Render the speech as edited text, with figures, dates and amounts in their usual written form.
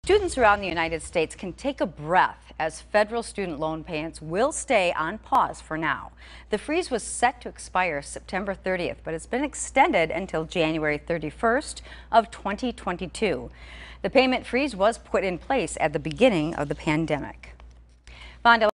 Students around the United States can take a breath as federal student loan payments will stay on pause for now. The freeze was set to expire September 30th, but it's been extended until January 31st of 2022. The payment freeze was put in place at the beginning of the pandemic.